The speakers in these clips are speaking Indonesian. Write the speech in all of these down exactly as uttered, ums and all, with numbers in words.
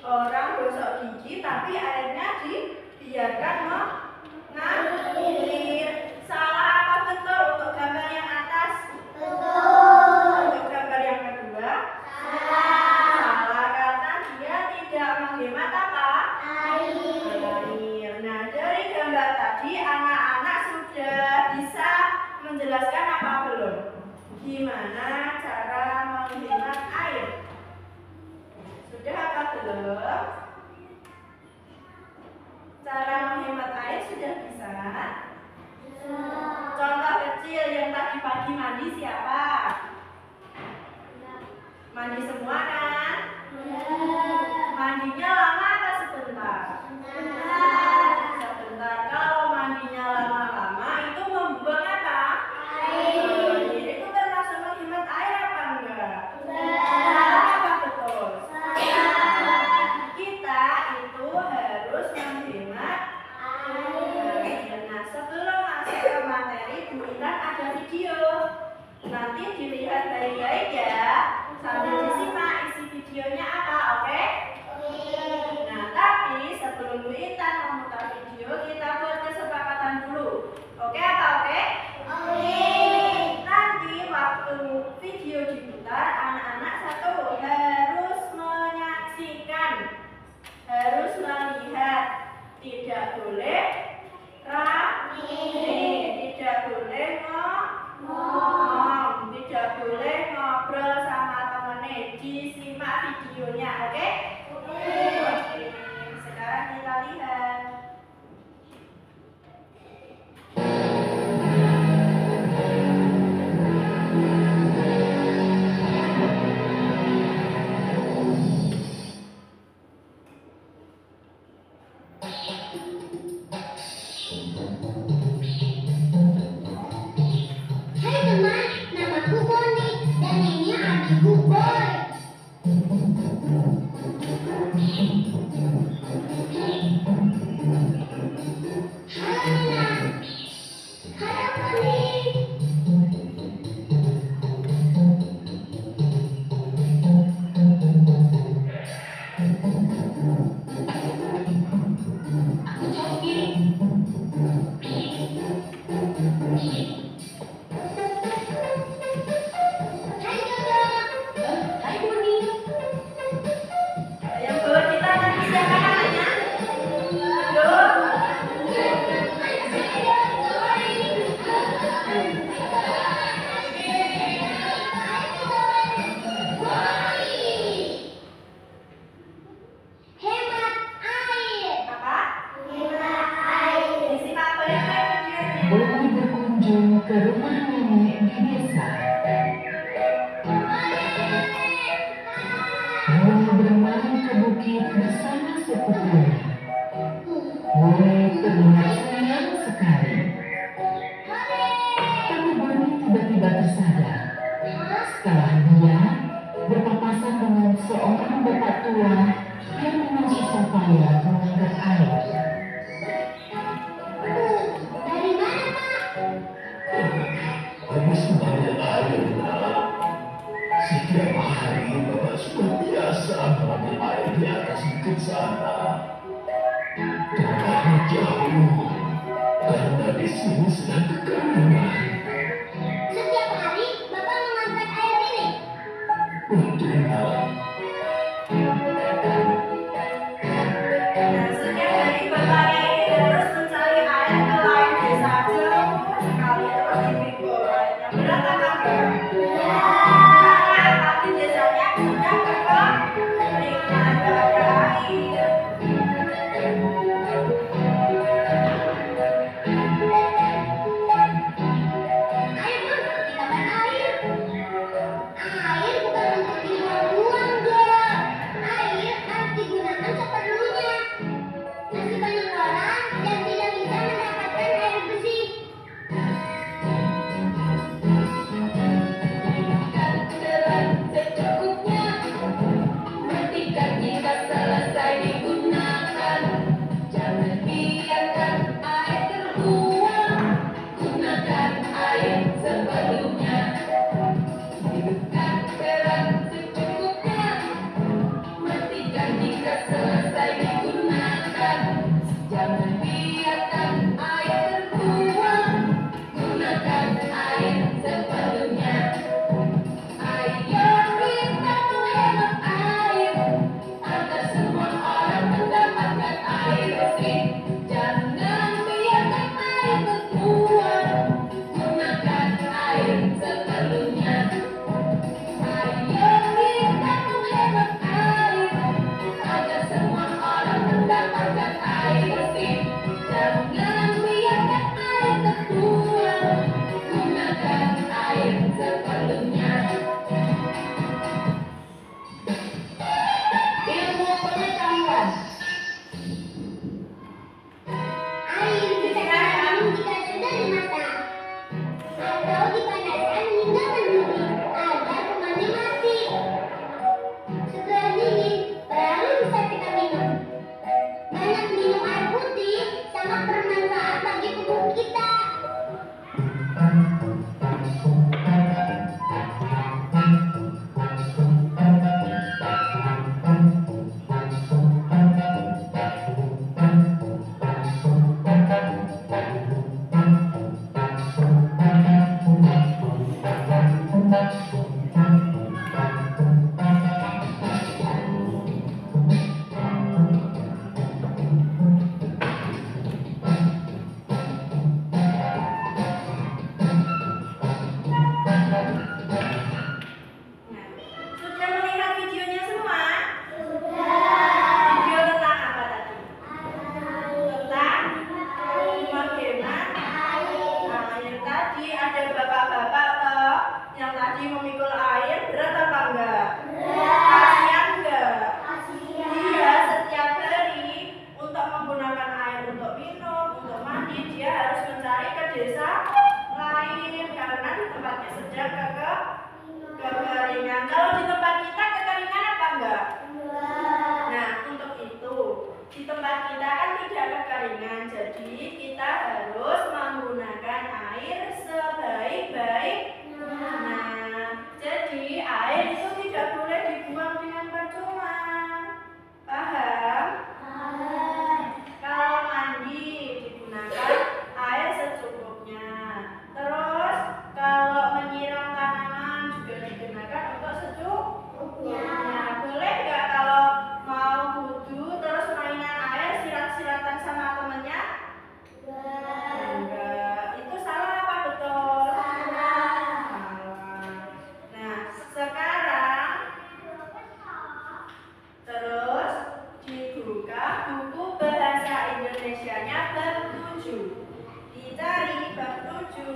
orang gosok gigi tapi airnya dibiarkan mengalir. Salah apa betul untuk gambar yang atas? Betul. Untuk gambar yang kedua? Salah. Salah karena dia tidak menghemat apa? Air. Air. Nah, dari gambar tadi anak-anak sudah bisa menjelaskan apa belum? Gimana cara menghemat air? Sudah apa belum? Cara menghemat air sudah bisa? Contoh kecil yang tadi pagi mandi siapa? Mandi semua kan? Mandinya lama atau sebentar? Sebentar. Kalau mandinya lama-lama itu membuang apa? Air. Jadi itu termasuk menghemat air apa enggak? Enggak. Apa betul? Kita itu harus menghemat air. Nah, sebelum masuk ke materi, Bu Intan ada video. Nanti dilihat baik-baik ya. Sambil disimak isi videonya apa, oke? Nah, tapi sebelum Bu Intan memutar video, kita buat kesepakatan dulu. Oke apa oke? Oke. Nanti waktu video diputar, anak-anak satu harus menyaksikan, harus melihat, tidak boleh rame, tidak boleh ngomong, tidak boleh ngobrol sama temennya. Disimak videonya, oke? Oke. Oke. Sekarang kita lihat.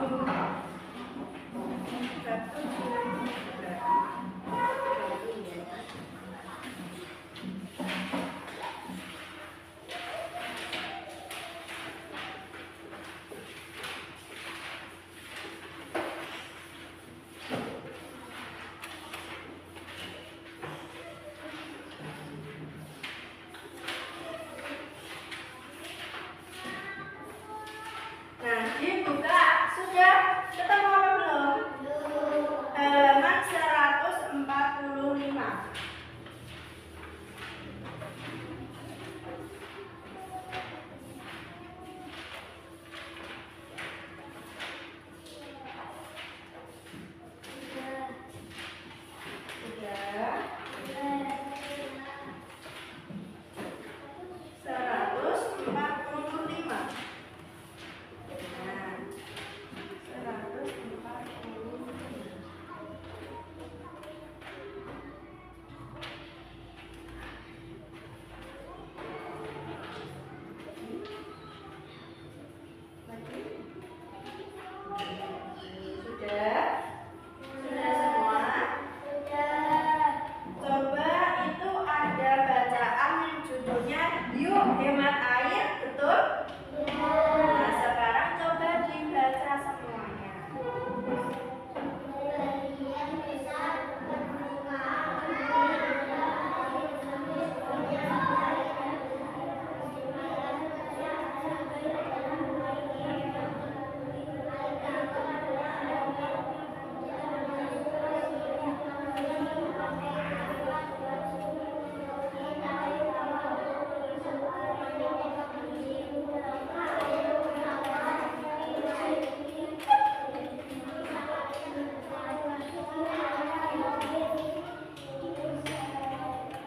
Untuk